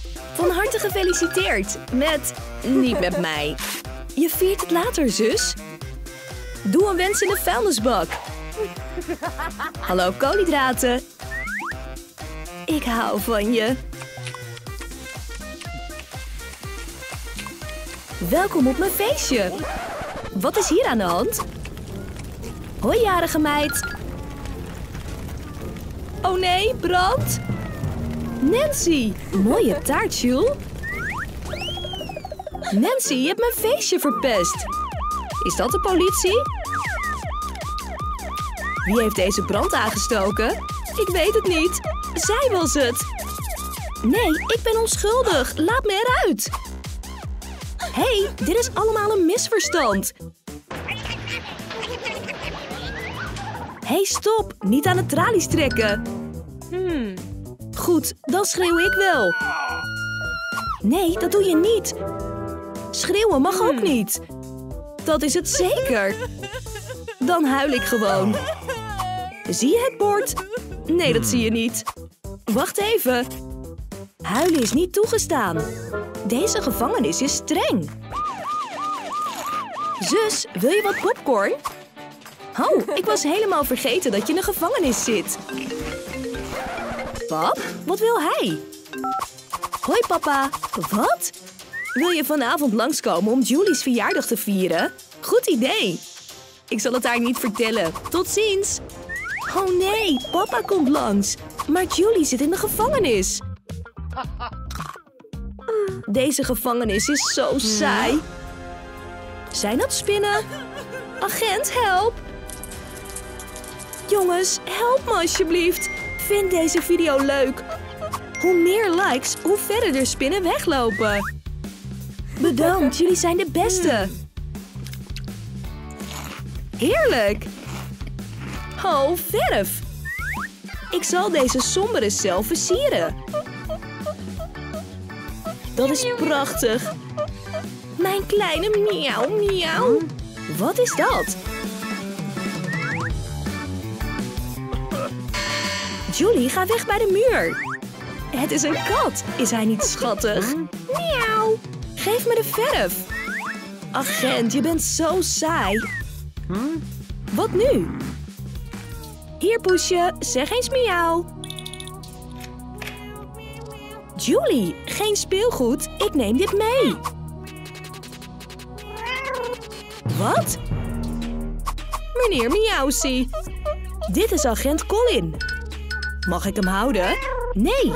Van harte gefeliciteerd met... Niet met mij. Je viert het later, zus. Doe een wens in de vuilnisbak. Hallo, koolhydraten. Ik hou van je. Welkom op mijn feestje. Wat is hier aan de hand? Hoi, jarige meid. Oh nee, brand. Nancy, mooie taart, Jules. Nancy, je hebt mijn feestje verpest. Is dat de politie? Wie heeft deze brand aangestoken? Ik weet het niet. Zij was het. Nee, ik ben onschuldig. Laat me eruit. Hé, dit is allemaal een misverstand. Hé, stop. Niet aan de tralies trekken. Goed, dan schreeuw ik wel. Nee, dat doe je niet. Schreeuwen mag ook niet. Dat is het zeker. Dan huil ik gewoon. Zie je het bord? Nee, dat zie je niet. Wacht even. Huilen is niet toegestaan. Deze gevangenis is streng. Zus, wil je wat popcorn? Oh, ik was helemaal vergeten dat je in de gevangenis zit. Pap, wat wil hij? Hoi papa. Wat? Wil je vanavond langskomen om Julie's verjaardag te vieren? Goed idee. Ik zal het haar niet vertellen. Tot ziens. Oh nee, papa komt langs. Maar Julie zit in de gevangenis. Deze gevangenis is zo saai. Zijn dat spinnen? Agent, help! Jongens, help me alsjeblieft. Vind deze video leuk. Hoe meer likes, hoe verder er spinnen weglopen. Bedankt, jullie zijn de beste. Heerlijk. Oh, verf. Ik zal deze sombere cel versieren. Dat is prachtig. Mijn kleine miauw, miauw. Wat is dat? Julie, ga weg bij de muur. Het is een kat. Is hij niet schattig? Miauw. Geef me de verf. Agent, je bent zo saai. Wat nu? Hier, poesje. Zeg eens miauw. Julie, geen speelgoed. Ik neem dit mee. Wat? Meneer Miauwsie. Dit is agent Colin. Mag ik hem houden? Nee.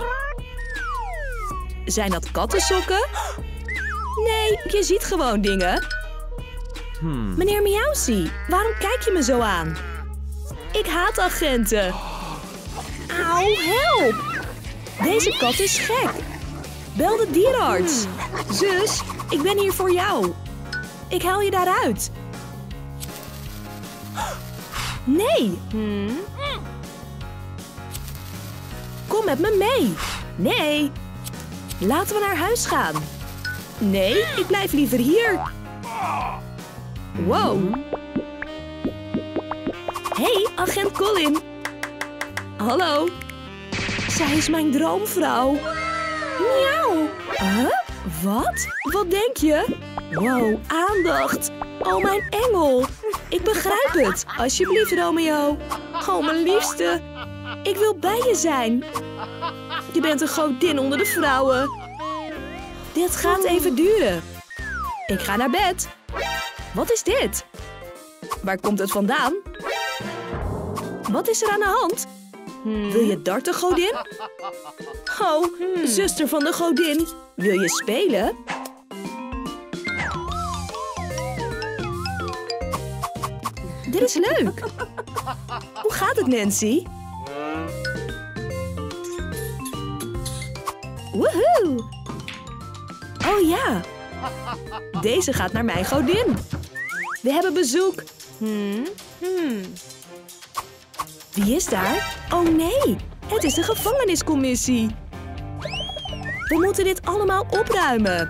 Zijn dat kattensokken? Nee, je ziet gewoon dingen. Meneer Miauwsie, waarom kijk je me zo aan? Ik haat agenten. Auw, help! Deze kat is gek. Bel de dierenarts. Zus, ik ben hier voor jou. Ik haal je daaruit. Nee. Kom met me mee. Nee. Laten we naar huis gaan. Nee, ik blijf liever hier. Wow. Hey, agent Colin. Hallo. Zij is mijn droomvrouw. Miauw. Huh? Wat? Wat denk je? Wow, aandacht. Oh, mijn engel. Ik begrijp het. Alsjeblieft, Romeo. Oh, mijn liefste. Ik wil bij je zijn. Je bent een godin onder de vrouwen. Dit gaat even duren. Ik ga naar bed. Wat is dit? Waar komt het vandaan? Wat is er aan de hand? Wil je darten, godin? Oh, zuster van de godin. Wil je spelen? Dit is leuk. Hoe gaat het, Nancy? Woehoe! Oh ja. Deze gaat naar mijn godin. We hebben bezoek. Wie is daar? Oh nee, het is de gevangeniscommissie. We moeten dit allemaal opruimen.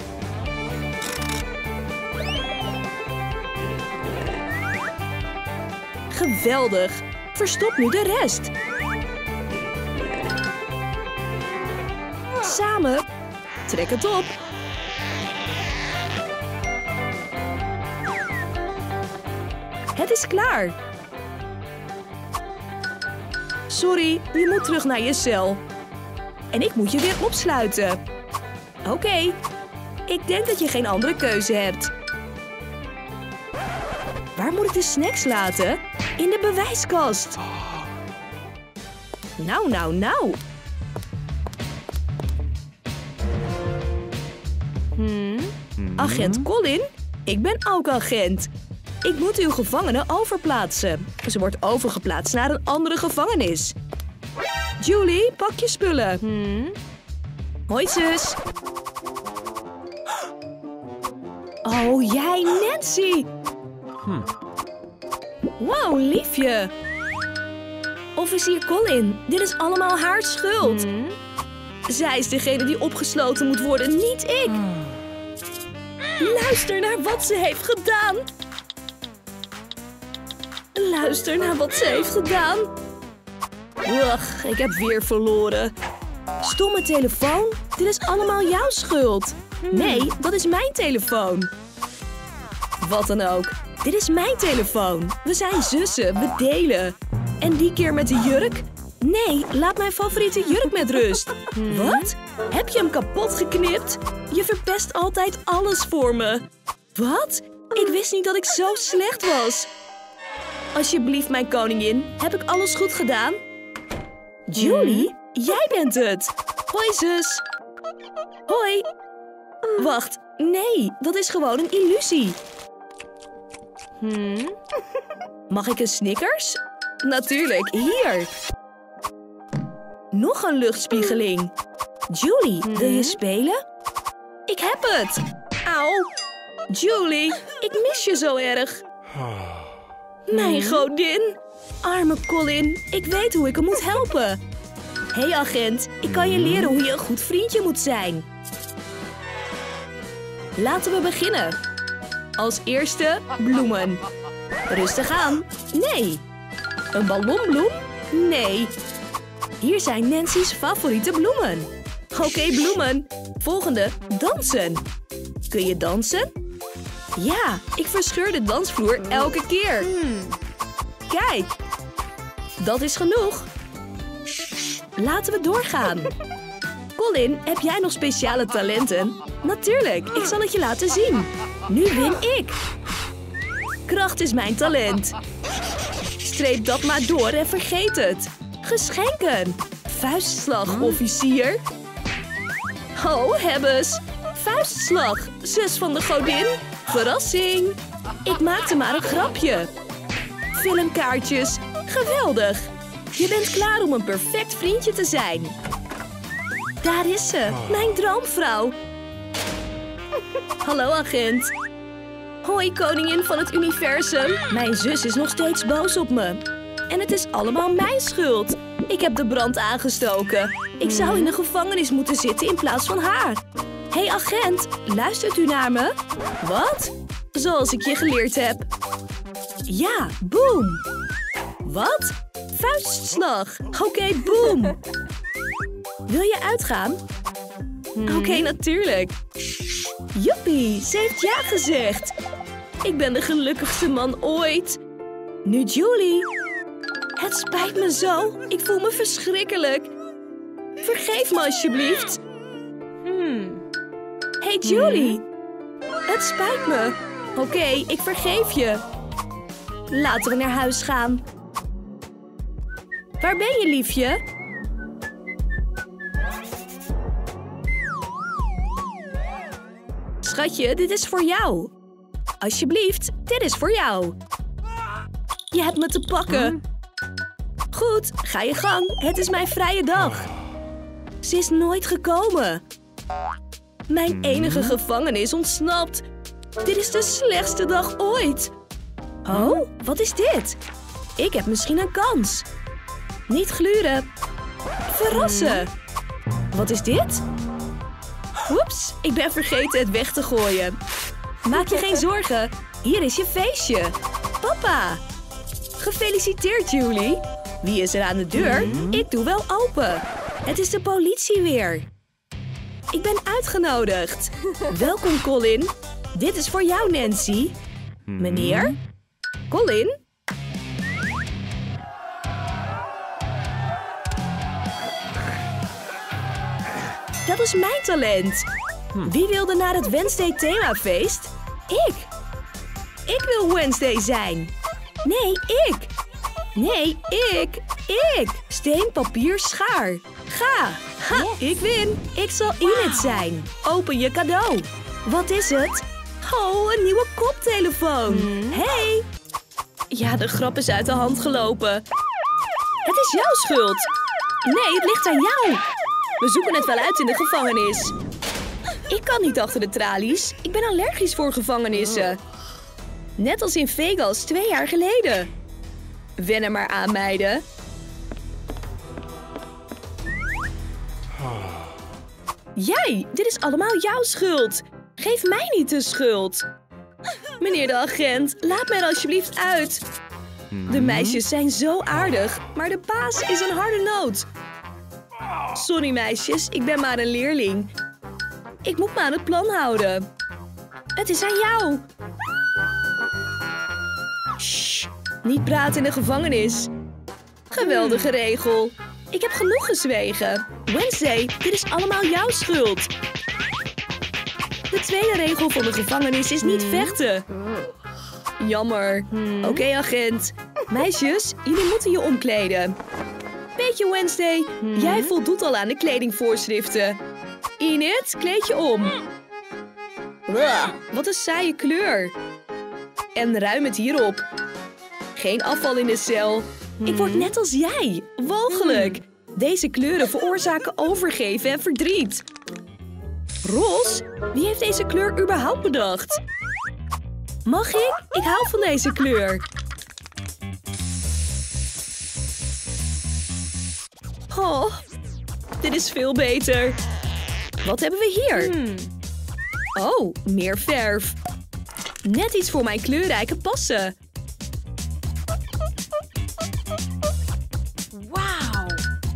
Geweldig. Verstop nu de rest. Samen Trek het op. Het is klaar. Sorry, je moet terug naar je cel. En ik moet je weer opsluiten. Oké. Ik denk dat je geen andere keuze hebt. Waar moet ik de snacks laten? In de bewijskast. Nou. Agent Colin? Ik ben ook agent. Ik moet uw gevangene overplaatsen. Ze wordt overgeplaatst naar een andere gevangenis. Julie, pak je spullen. Hoi, zus. Oh, jij, Nancy. Wow, liefje. Officier Colin, dit is allemaal haar schuld. Zij is degene die opgesloten moet worden, niet ik. Luister naar wat ze heeft gedaan. Luister naar wat ze heeft gedaan. Ugh, ik heb weer verloren. Stomme telefoon, dit is allemaal jouw schuld. Nee, dat is mijn telefoon. Wat dan ook, dit is mijn telefoon. We zijn zussen, we delen. En die keer met de jurk? Nee, laat mijn favoriete jurk met rust. Wat? Heb je hem kapot geknipt? Je verpest altijd alles voor me. Wat? Ik wist niet dat ik zo slecht was. Alsjeblieft, mijn koningin. Heb ik alles goed gedaan? Julie, jij bent het. Hoi, zus. Hoi. Wacht, nee, dat is gewoon een illusie. Mag ik een Snickers? Natuurlijk, hier. Nog een luchtspiegeling. Julie, wil je spelen? Ik heb het. Auw. Julie, ik mis je zo erg. Mijn godin. Arme Colin, ik weet hoe ik hem moet helpen. Hey agent, ik kan je leren hoe je een goed vriendje moet zijn. Laten we beginnen. Als eerste bloemen. Rustig aan. Nee. Een ballonbloem? Nee. Hier zijn Nancy's favoriete bloemen. Oké, bloemen. Volgende, dansen. Kun je dansen? Ja, ik verscheur de dansvloer elke keer. Kijk. Dat is genoeg. Laten we doorgaan. Colin, heb jij nog speciale talenten? Natuurlijk, ik zal het je laten zien. Nu win ik. Kracht is mijn talent. Streep dat maar door en vergeet het. Geschenken. Vuistslag, officier. Oh, hebbes. Vuistslag, zus van de godin. Verrassing. Ik maakte maar een grapje. Filmkaartjes. Geweldig. Je bent klaar om een perfect vriendje te zijn. Daar is ze, mijn droomvrouw. Hallo, agent. Hoi, koningin van het universum. Mijn zus is nog steeds boos op me. En het is allemaal mijn schuld. Ik heb de brand aangestoken. Ik zou in de gevangenis moeten zitten in plaats van haar. Hé, agent, luistert u naar me? Wat? Zoals ik je geleerd heb. Ja, boom. Wat? Vuistslag. Oké, boom. Wil je uitgaan? Oké, natuurlijk. Joepie, ze heeft ja gezegd. Ik ben de gelukkigste man ooit. Nu Julie. Het spijt me zo. Ik voel me verschrikkelijk. Vergeef me alsjeblieft. Hey Julie. Het spijt me. Oké, ik vergeef je. Laten we naar huis gaan. Waar ben je, liefje? Schatje, dit is voor jou. Alsjeblieft, dit is voor jou. Je hebt me te pakken. Goed, ga je gang. Het is mijn vrije dag. Ze is nooit gekomen. Mijn enige gevangene is ontsnapt. Dit is de slechtste dag ooit. Oh, wat is dit? Ik heb misschien een kans. Niet gluren. Verrassen. Wat is dit? Oeps, ik ben vergeten het weg te gooien. Maak je geen zorgen. Hier is je feestje. Papa. Gefeliciteerd, Julie. Wie is er aan de deur? Ik doe wel open. Het is de politie weer. ik ben uitgenodigd. Welkom, Colin. Dit is voor jou, Nancy. Meneer? Colin? Dat is mijn talent. Wie wilde naar het Wednesday themafeest? Ik. Ik wil Wednesday zijn. Nee, ik. Nee, ik. Steen, papier, schaar. Ga. Ha, ik win. Ik zal Enid zijn. Open je cadeau. Wat is het? Oh, een nieuwe koptelefoon. Hey. Ja, de grap is uit de hand gelopen. Het is jouw schuld. Nee, het ligt aan jou. We zoeken het wel uit in de gevangenis. Ik kan niet achter de tralies. Ik ben allergisch voor gevangenissen. Net als in Vegas 2 jaar geleden. Wen er maar aan, meiden. Jij, dit is allemaal jouw schuld. Geef mij niet de schuld. Meneer de agent, laat mij er alsjeblieft uit. De meisjes zijn zo aardig, maar de baas is een harde noot. Sorry meisjes, ik ben maar een leerling. Ik moet me aan het plan houden. Het is aan jou. Shh, niet praten in de gevangenis. Geweldige regel. Ik heb genoeg gezwegen. Wednesday, dit is allemaal jouw schuld. De tweede regel van de gevangenis is niet vechten. Jammer. Oké, agent. Meisjes, jullie moeten je omkleden. Weet je, Wednesday, jij voldoet al aan de kledingvoorschriften. Enid, kleed je om. Wat een saaie kleur. En ruim het hierop. Geen afval in de cel. Ik word net als jij. Walgelijk. Deze kleuren veroorzaken overgeven en verdriet. Ros? Wie heeft deze kleur überhaupt bedacht? Mag ik? Ik hou van deze kleur. Oh, dit is veel beter. Wat hebben we hier? Oh, meer verf. Net iets voor mijn kleurrijke passen. Wauw.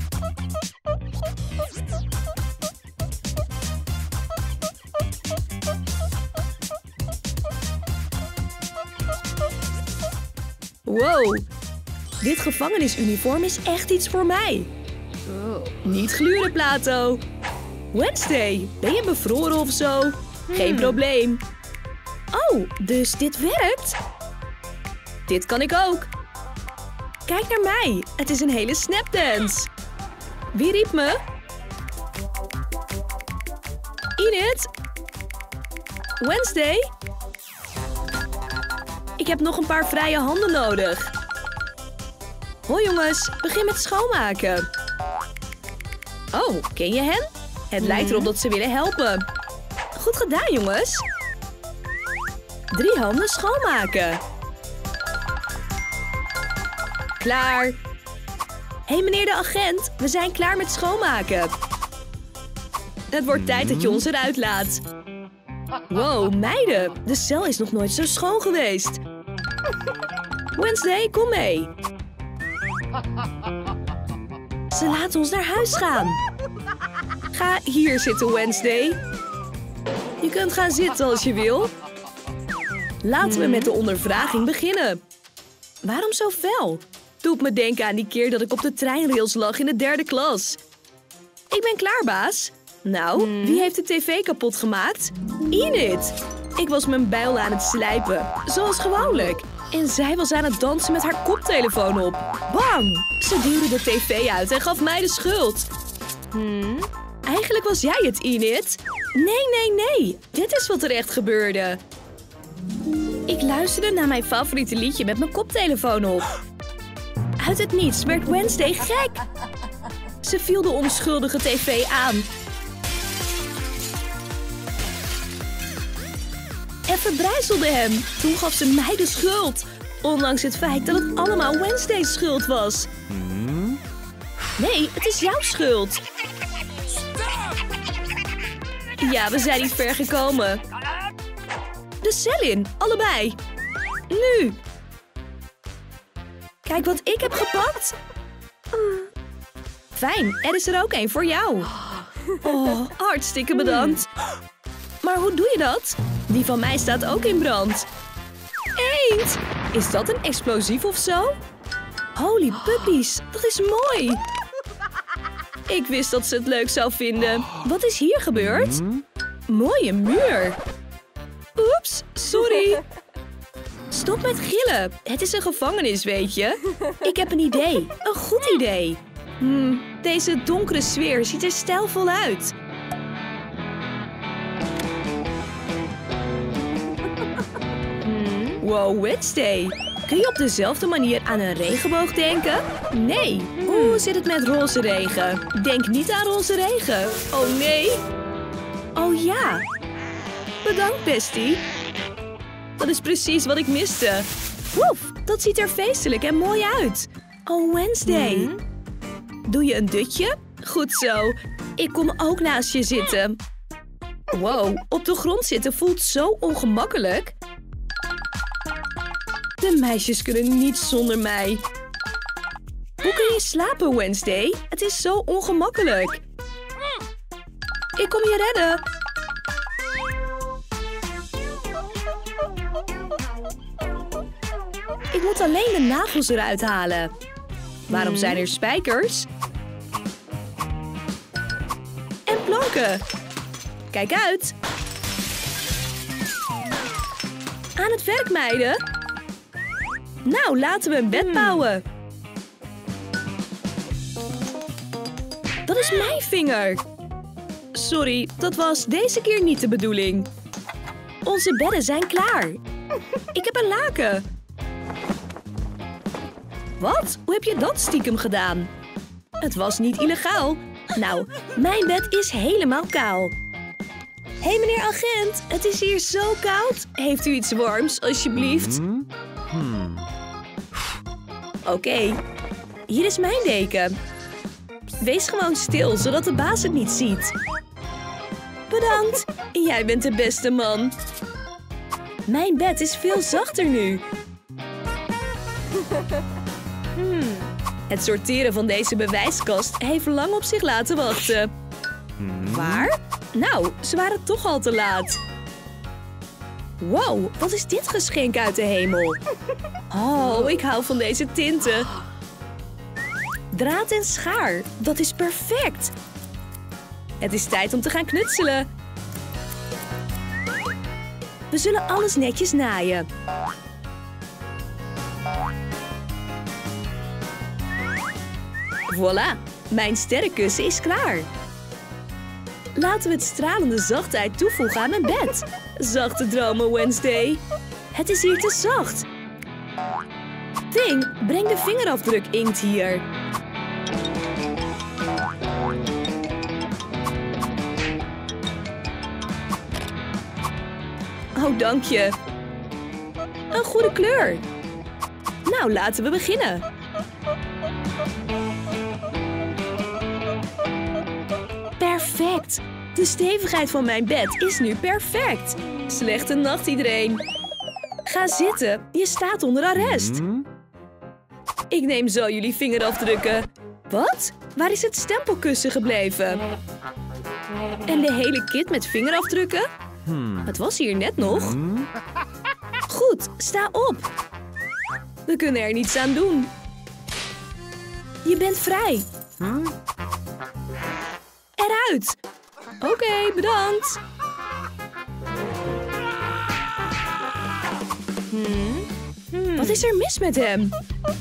Wow. Dit gevangenisuniform is echt iets voor mij. Niet gluren, Plato. Wednesday, ben je bevroren of zo? Geen probleem. Oh, dus dit werkt? Dit kan ik ook. Kijk naar mij. Het is een hele snapdance. Wie riep me? Enid? Wednesday? Ik heb nog een paar vrije handen nodig. Hoi jongens, begin met schoonmaken. Oh, ken je hen? Het lijkt erop dat ze willen helpen. Goed gedaan, jongens. 3 handen schoonmaken. Klaar. Hé, meneer de agent, we zijn klaar met schoonmaken. Het wordt tijd dat je ons eruit laat. Wow, meiden, de cel is nog nooit zo schoon geweest. Wednesday, kom mee. Ze laten ons naar huis gaan. Ga hier zitten, Wednesday. Je kunt gaan zitten als je wil. Laten we met de ondervraging beginnen. Waarom zo fel? Doet me denken aan die keer dat ik op de treinrails lag in de 3e klas. Ik ben klaar, baas. Nou, wie heeft de tv kapot gemaakt? Enid. Ik was mijn bijl aan het slijpen, zoals gewoonlijk. En zij was aan het dansen met haar koptelefoon op. Bang! Ze duwde de tv uit en gaf mij de schuld. Eigenlijk was jij het, Enid. Nee. Dit is wat er echt gebeurde. Ik luisterde naar mijn favoriete liedje met mijn koptelefoon op. Uit het niets werd Wednesday gek. Ze viel de onschuldige tv aan. En verbrijzelde hem. Toen gaf ze mij de schuld. Ondanks het feit dat het allemaal Wednesday's schuld was. Nee, het is jouw schuld. Ja, we zijn niet ver gekomen. De cel in, allebei. Nu. Kijk wat ik heb gepakt. Fijn, er is er ook één voor jou. Oh, hartstikke bedankt. Maar hoe doe je dat? Die van mij staat ook in brand. Eend! Is dat een explosief of zo? Holy puppies, dat is mooi. Ik wist dat ze het leuk zou vinden. Wat is hier gebeurd? Mooie muur. Oeps, sorry. Stop met gillen. Het is een gevangenis, weet je. Ik heb een idee. Een goed idee. Deze donkere sfeer ziet er stijlvol uit. Wow, Wednesday. Kun je op dezelfde manier aan een regenboog denken? Nee. Hoe zit het met roze regen? Denk niet aan roze regen. Oh nee. Oh ja. Bedankt, bestie. Dat is precies wat ik miste. Woef, dat ziet er feestelijk en mooi uit. Oh, Wednesday. Doe je een dutje? Goed zo. Ik kom ook naast je zitten. Wow, op de grond zitten voelt zo ongemakkelijk. De meisjes kunnen niet zonder mij. Hoe kun je slapen, Wednesday? Het is zo ongemakkelijk. Ik kom je redden. Ik moet alleen de nagels eruit halen. Waarom zijn er spijkers? En planken. Kijk uit. Aan het werk, meiden. Nou, laten we een bed bouwen. Dat is mijn vinger. Sorry, dat was deze keer niet de bedoeling. Onze bedden zijn klaar. Ik heb een laken. Wat? Hoe heb je dat stiekem gedaan? Het was niet illegaal. Nou, mijn bed is helemaal kaal. Hé, meneer agent, het is hier zo koud. Heeft u iets warms, alsjeblieft? Oké, hier is mijn deken. Wees gewoon stil, zodat de baas het niet ziet. Bedankt, jij bent de beste man. Mijn bed is veel zachter nu. Het sorteren van deze bewijskast heeft lang op zich laten wachten. Waar? Nou, ze waren toch al te laat. Wow, wat is dit geschenk uit de hemel? Oh, ik hou van deze tinten. Draad en schaar, dat is perfect. Het is tijd om te gaan knutselen. We zullen alles netjes naaien. Voilà, mijn sterrenkussen is klaar. Laten we het stralende zachtheid toevoegen aan mijn bed. Zachte dromen, Wednesday. Het is hier te zacht. Ting, breng de vingerafdruk inkt hier. Oh, dank je. Een goede kleur. Nou, laten we beginnen. Perfect. De stevigheid van mijn bed is nu perfect. Slechte nacht, iedereen. Ga zitten. Je staat onder arrest. Ik neem zo jullie vingerafdrukken. Wat? Waar is het stempelkussen gebleven? En de hele kit met vingerafdrukken? Het was hier net nog. Goed, sta op. We kunnen er niets aan doen. Je bent vrij. Eruit. Oké, bedankt. Wat is er mis met hem?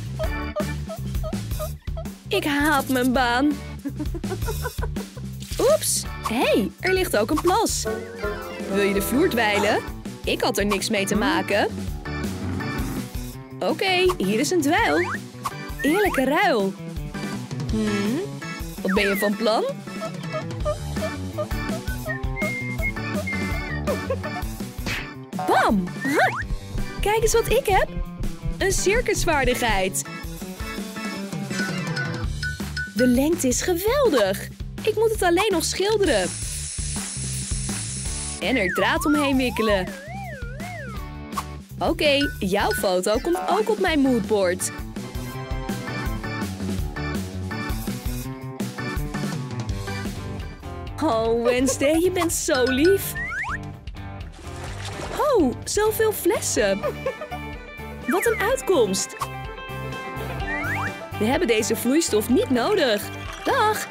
Ik haat mijn baan. Oeps. Hé, er ligt ook een plas. Wil je de vloer dweilen? Ik had er niks mee te maken. Oké, hier is een dweil. Eerlijke ruil. Wat ben je van plan? Bam! Ha! Kijk eens wat ik heb. Een circusvaardigheid. De lengte is geweldig. Ik moet het alleen nog schilderen. En er draad omheen wikkelen. Oké, jouw foto komt ook op mijn moodboard. Oh, Wednesday, je bent zo lief. Oh, zoveel flessen. Wat een uitkomst. We hebben deze vloeistof niet nodig. Dag.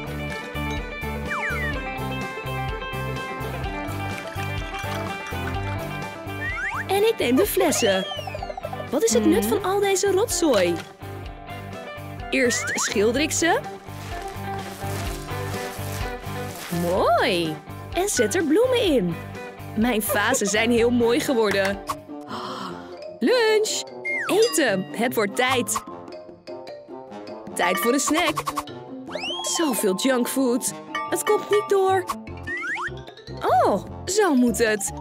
En ik neem de flessen. Wat is het nut van al deze rotzooi? Eerst schilder ik ze. Mooi. En zet er bloemen in. Mijn vazen zijn heel mooi geworden. Lunch. Eten. Het wordt tijd. Tijd voor een snack. Zoveel junkfood. Het komt niet door. Oh, zo moet het.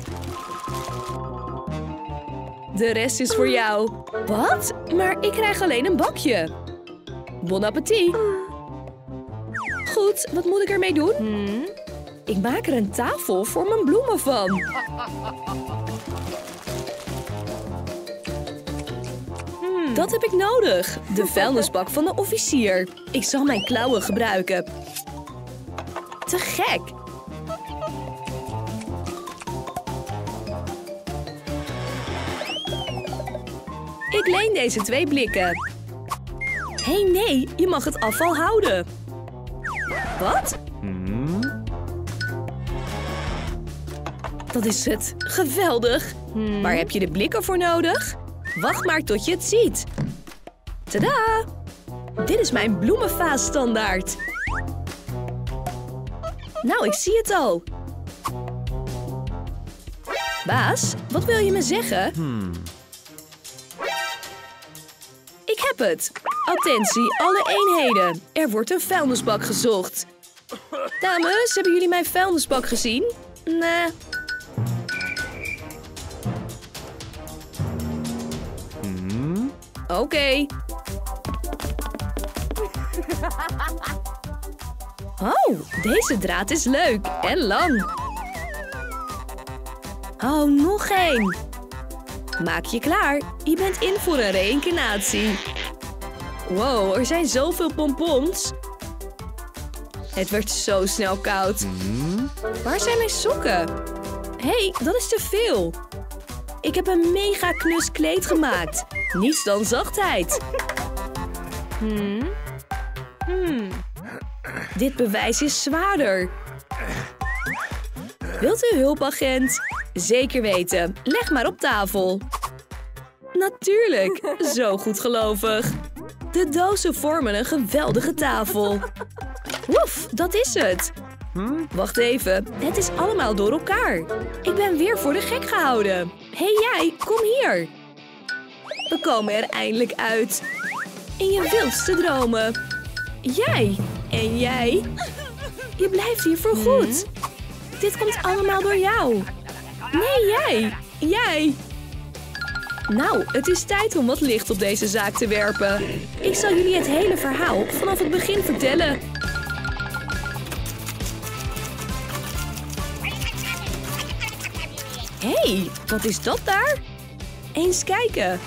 De rest is voor jou. Wat? Maar ik krijg alleen een bakje. Bon appétit. Goed, wat moet ik ermee doen? Ik maak er een tafel voor mijn bloemen van. Dat heb ik nodig. De vuilnisbak van de officier. Ik zal mijn klauwen gebruiken. Te gek. Ik leen deze 2 blikken. Hé, nee, je mag het afval houden. Wat? Dat is het. Geweldig. Waar heb je de blikken voor nodig? Wacht maar tot je het ziet. Tadaa! Dit is mijn bloemenvaasstandaard. Nou, ik zie het al. Baas, wat wil je me zeggen? Ik heb het. Attentie, alle eenheden. Er wordt een vuilnisbak gezocht. Dames, hebben jullie mijn vuilnisbak gezien? Nee. Oké. Oh, deze draad is leuk en lang. Oh, nog één. Maak je klaar. Je bent in voor een reïncarnatie. Wow, er zijn zoveel pompons. Het werd zo snel koud. Waar zijn mijn sokken? Hé, dat is te veel. Ik heb een mega knus kleed gemaakt. Niets dan zachtheid. Dit bewijs is zwaarder. Wilt u hulp, agent? Zeker weten. Leg maar op tafel. Natuurlijk. Zo goedgelovig. De dozen vormen een geweldige tafel. Woef, dat is het. Wacht even. Het is allemaal door elkaar. Ik ben weer voor de gek gehouden. Hé jij, kom hier. We komen er eindelijk uit. In je wildste dromen. Jij en jij. Je blijft hier voorgoed. Dit komt allemaal door jou. Nee, jij. Jij. Nou, het is tijd om wat licht op deze zaak te werpen. Ik zal jullie het hele verhaal vanaf het begin vertellen. Hé, wat is dat daar? Eens kijken.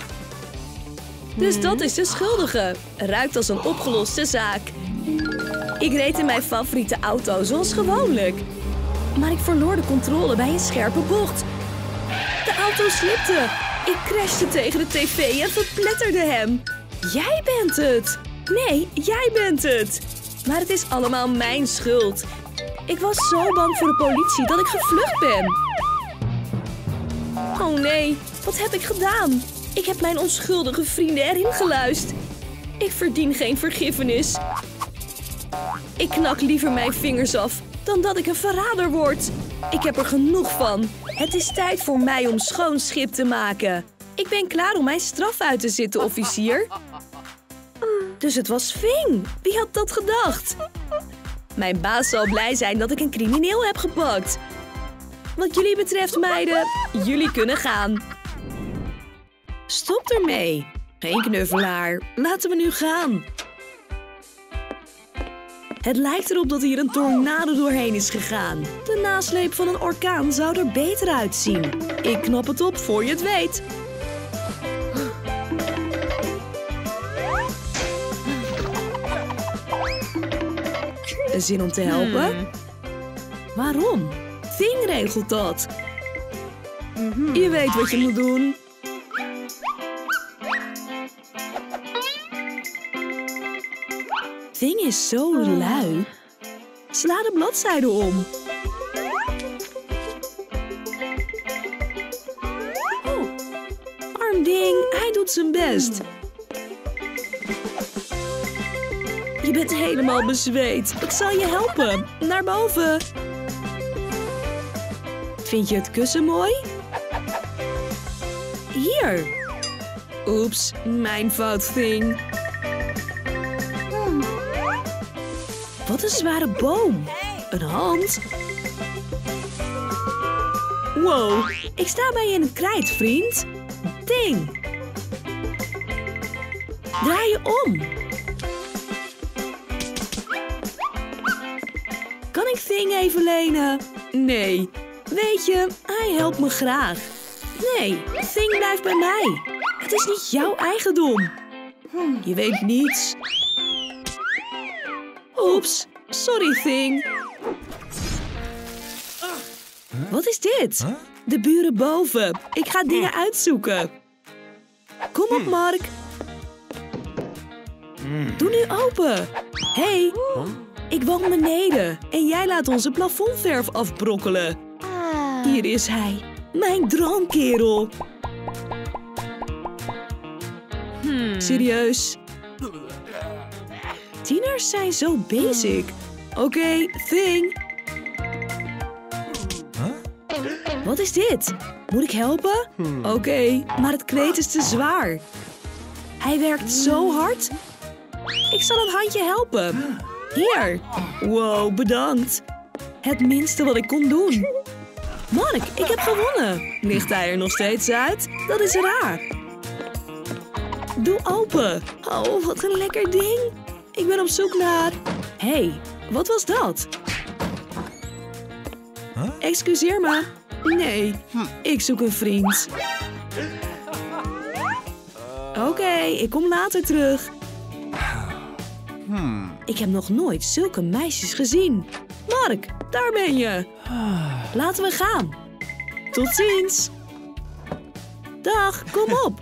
Dus dat is de schuldige. Ruikt als een opgeloste zaak. Ik reed in mijn favoriete auto zoals gewoonlijk. Maar ik verloor de controle bij een scherpe bocht. De auto slipte. Ik crashte tegen de tv en verpletterde hem. Jij bent het. Nee, jij bent het. Maar het is allemaal mijn schuld. Ik was zo bang voor de politie dat ik gevlucht ben. Oh nee, wat heb ik gedaan? Ik heb mijn onschuldige vrienden erin geluisterd. Ik verdien geen vergiffenis. Ik knak liever mijn vingers af dan dat ik een verrader word. Ik heb er genoeg van. Het is tijd voor mij om schoon schip te maken. Ik ben klaar om mijn straf uit te zitten, officier. Dus het was Ving. Wie had dat gedacht? Mijn baas zal blij zijn dat ik een crimineel heb gepakt. Wat jullie betreft, meiden, jullie kunnen gaan. Stop ermee. Geen knuffelaar. Laten we nu gaan. Het lijkt erop dat hier een tornado doorheen is gegaan. De nasleep van een orkaan zou er beter uitzien. Ik knap het op voor je het weet. Zin om te helpen? Waarom? Thing regelt dat. Je weet wat je moet doen. Thing is zo lui. Sla de bladzijde om. Arm ding, hij doet zijn best. Je bent helemaal bezweet. Ik zal je helpen. Naar boven. Vind je het kussen mooi? Hier. Oeps, mijn fout, Thing. Wat een zware boom. Een hand. Wow, ik sta bij je in het krijt, vriend. Thing. Draai je om. Kan ik Thing even lenen? Nee. Weet je, hij helpt me graag. Nee, Thing blijft bij mij. Het is niet jouw eigendom. Je weet niets. Oeps, sorry Thing. Wat is dit? De buren boven. Ik ga dingen uitzoeken. Kom op, Mark. Doe nu open. Hey, ik woon beneden en jij laat onze plafondverf afbrokkelen. Hier is hij. Mijn droomkerel. Serieus? Tieners zijn zo basic. Oké, Thing. Wat is dit? Moet ik helpen? Oké, maar het kleed is te zwaar. Hij werkt zo hard. Ik zal het handje helpen. Hier. Wow, bedankt. Het minste wat ik kon doen. Mark, ik heb gewonnen. Ligt hij er nog steeds uit? Dat is raar. Doe open. Oh, wat een lekker ding. Ik ben op zoek naar... Hey, wat was dat? Excuseer me. Nee, ik zoek een vriend. Oké, ik kom later terug. Ik heb nog nooit zulke meisjes gezien. Mark, daar ben je. Laten we gaan. Tot ziens. Dag, kom op.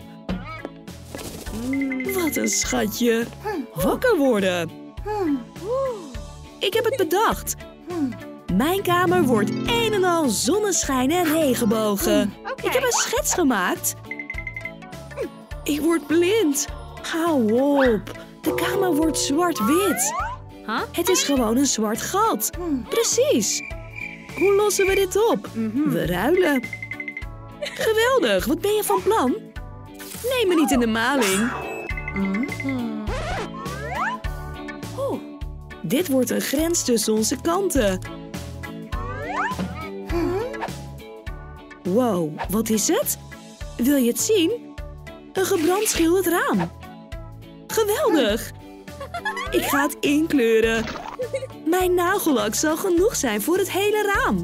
Wat een schatje. Wakker worden. Ik heb het bedacht. Mijn kamer wordt een en al zonneschijn en regenbogen. Ik heb een schets gemaakt. Ik word blind. Hou op. De kamer wordt zwart-wit. Het is gewoon een zwart gat. Precies. Hoe lossen we dit op? We ruilen. Geweldig. Wat ben je van plan? Neem me niet in de maling. Dit wordt een grens tussen onze kanten. Wow, wat is het? Wil je het zien? Een gebrandschilderd raam. Geweldig! Ik ga het inkleuren. Mijn nagellak zal genoeg zijn voor het hele raam.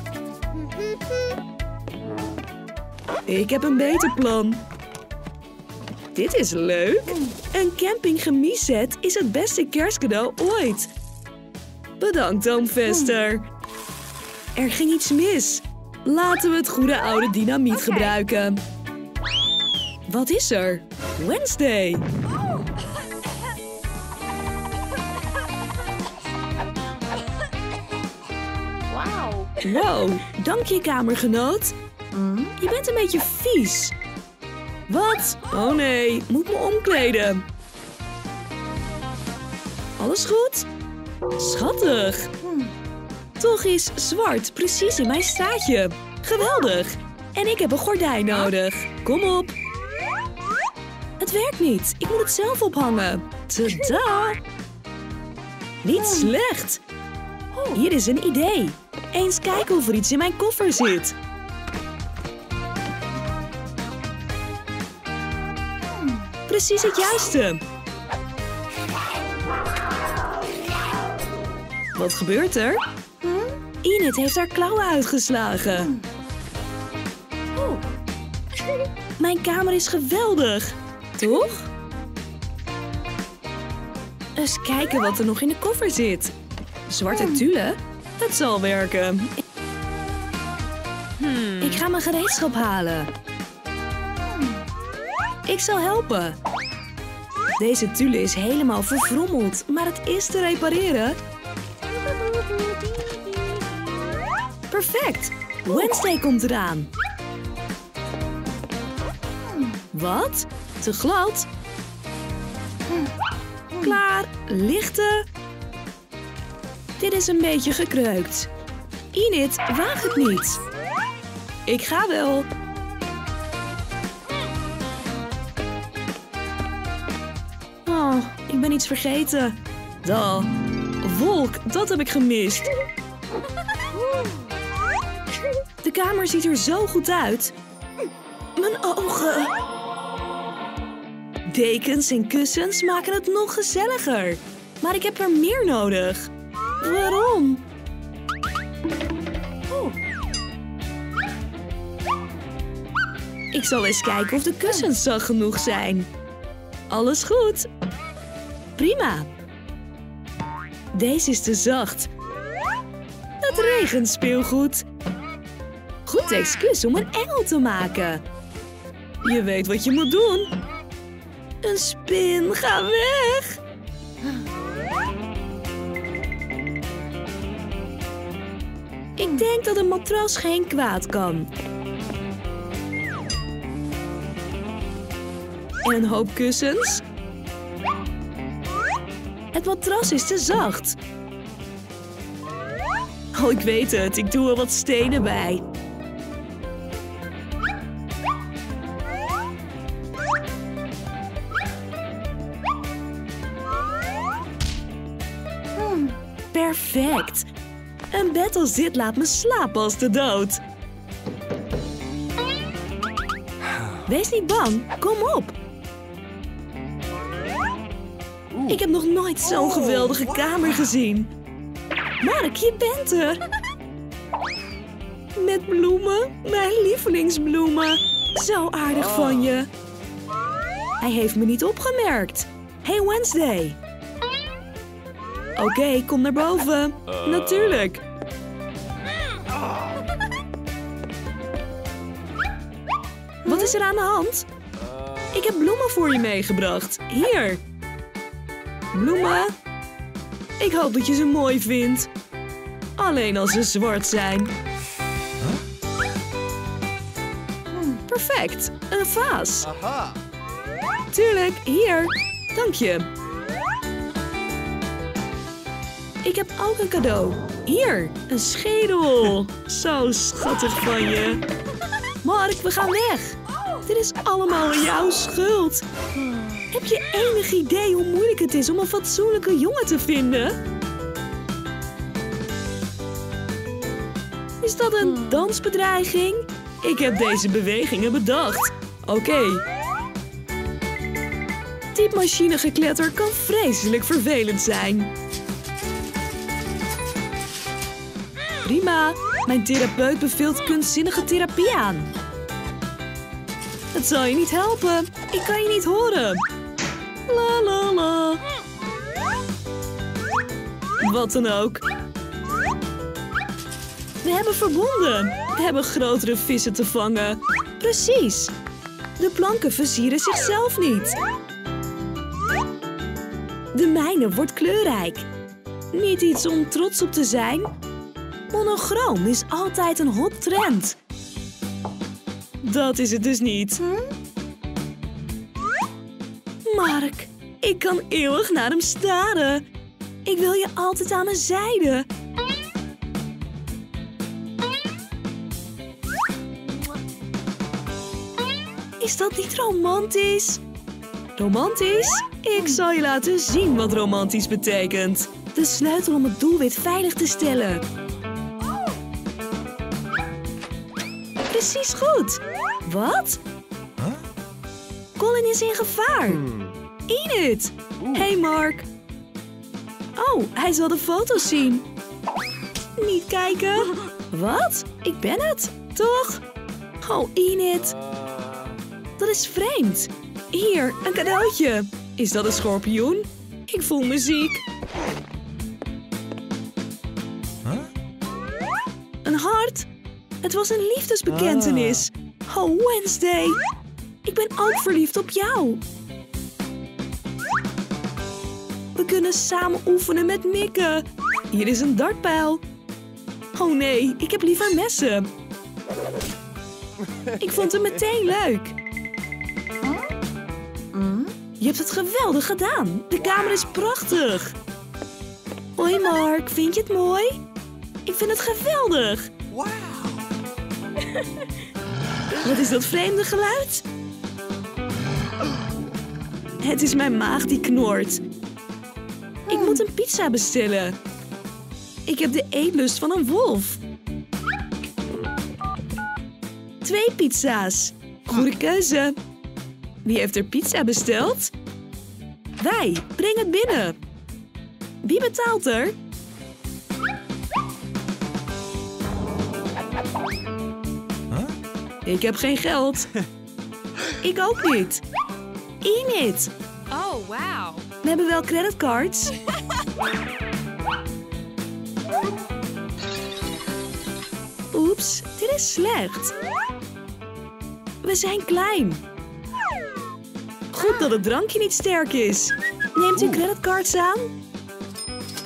Ik heb een beter plan. Dit is leuk. Een campingchemieset is het beste kerstcadeau ooit. Bedankt, oom Vester. Er ging iets mis. Laten we het goede oude dynamiet gebruiken. Wat is er? Wednesday. Wow, dank je kamergenoot. Je bent een beetje vies. Wat? Oh nee, moet me omkleden. Alles goed? Schattig. Toch is zwart precies in mijn straatje. Geweldig. En ik heb een gordijn nodig. Kom op. Het werkt niet. Ik moet het zelf ophangen. Tada! Niet slecht. Hier is een idee. Eens kijken of er iets in mijn koffer zit. Precies het juiste. Wat gebeurt er? Enid heeft haar klauwen uitgeslagen. Mijn kamer is geweldig. Toch? Eens kijken wat er nog in de koffer zit. Zwarte tulle? Het zal werken. Ik ga mijn gereedschap halen. Ik zal helpen. Deze tulle is helemaal verfrommeld, maar het is te repareren. Perfect! Wednesday komt eraan. Wat? Te glad? Klaar, lichten. Dit is een beetje gekreukt. Enid, waag het niet. Ik ga wel. Oh, ik ben iets vergeten. Duh. Wolk, dat heb ik gemist. De kamer ziet er zo goed uit. Mijn ogen. Dekens en kussens maken het nog gezelliger. Maar ik heb er meer nodig. Waarom? Ik zal eens kijken of de kussens zacht genoeg zijn. Alles goed. Prima. Deze is te zacht. Het regent speelgoed. Goed excuus om een engel te maken. Je weet wat je moet doen. Een spin, ga weg. Ik denk dat een matras geen kwaad kan. En een hoop kussens. Het matras is te zacht. Oh, ik weet het. Ik doe er wat stenen bij. Perfect. Een bed als dit laat me slapen als de dood. Wees niet bang. Kom op. Ik heb nog nooit zo'n geweldige kamer gezien. Mark, je bent er. Met bloemen. Mijn lievelingsbloemen. Zo aardig van je. Hij heeft me niet opgemerkt. Hey Wednesday. Oké, kom naar boven. Natuurlijk. Wat is er aan de hand? Ik heb bloemen voor je meegebracht. Hier. Bloemen. Ik hoop dat je ze mooi vindt. Alleen als ze zwart zijn. Perfect. Een vaas. Tuurlijk, hier. Dank je. Ik heb ook een cadeau. Hier, een schedel. Zo schattig van je. Mark, we gaan weg. Dit is allemaal jouw schuld. Heb je enig idee hoe moeilijk het is om een fatsoenlijke jongen te vinden? Is dat een dansbedreiging? Ik heb deze bewegingen bedacht. Oké. Typemachinegekletter kan vreselijk vervelend zijn. Prima. Mijn therapeut beveelt kunstzinnige therapie aan. Het zal je niet helpen. Ik kan je niet horen. La la la. Wat dan ook. We hebben verbonden. We hebben grotere vissen te vangen. Precies. De planken versieren zichzelf niet. De mijne wordt kleurrijk. Niet iets om trots op te zijn. Monochroom is altijd een hot trend. Dat is het dus niet. Mark, ik kan eeuwig naar hem staren. Ik wil je altijd aan mijn zijde. Is dat niet romantisch? Romantisch? Ik zal je laten zien wat romantisch betekent. De sleutel om het doelwit veilig te stellen. Precies goed. Wat? Colin is in gevaar. Enid. Hey Mark. Oh, hij zal de foto's zien. Niet kijken. Wat? Ik ben het, toch? Oh, Enid. Dat is vreemd. Hier, een cadeautje. Is dat een schorpioen? Ik voel me ziek. Een hart? Het was een liefdesbekentenis. Oh, Wednesday. Ik ben ook verliefd op jou. We kunnen samen oefenen met mikken. Hier is een dartpijl. Oh nee, ik heb liever messen. Ik vond het meteen leuk. Je hebt het geweldig gedaan. De kamer is prachtig. Hoi Mark, vind je het mooi? Ik vind het geweldig. Wow. Wat is dat vreemde geluid? Het is mijn maag die knort. Ik moet een pizza bestellen. Ik heb de eetlust van een wolf. 2 pizza's. Goede keuze. Wie heeft er pizza besteld? Wij, breng het binnen. Wie betaalt er? Ik heb geen geld. Ik ook niet. Enid. Oh, wow. We hebben wel creditcards. Oeps, dit is slecht. We zijn klein. Goed dat het drankje niet sterk is. Neemt u creditcards aan?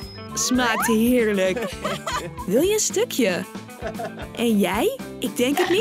Smaakt heerlijk. Wil je een stukje? En jij? Ik denk het niet.